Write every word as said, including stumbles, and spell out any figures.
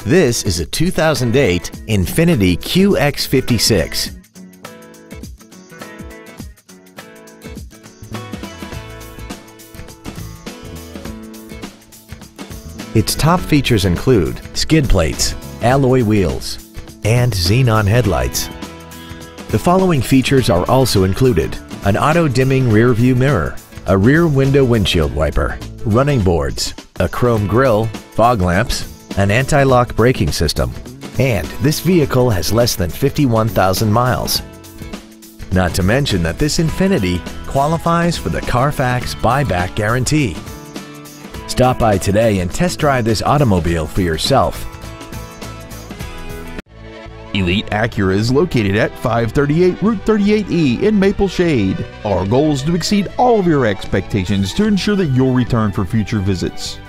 This is a two thousand eight Infiniti Q X fifty-six. Its top features include skid plates, alloy wheels, and xenon headlights. The following features are also included: an auto-dimming rear-view mirror, a rear window windshield wiper, running boards, a chrome grille, fog lamps, an anti-lock braking system, and this vehicle has less than fifty-one thousand miles. Not to mention that this Infiniti qualifies for the Carfax buyback guarantee. Stop by today and test drive this automobile for yourself. Elite Acura is located at five thirty-eight Route thirty-eight E in Maple Shade. Our goal is to exceed all of your expectations to ensure that you'll return for future visits.